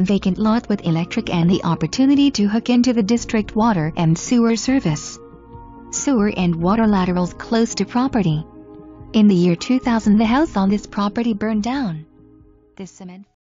vacant lot with electric and the opportunity to hook into the district water and sewer service. Sewer and water laterals close to property. In the year 2000, the house on this property burned down. This cement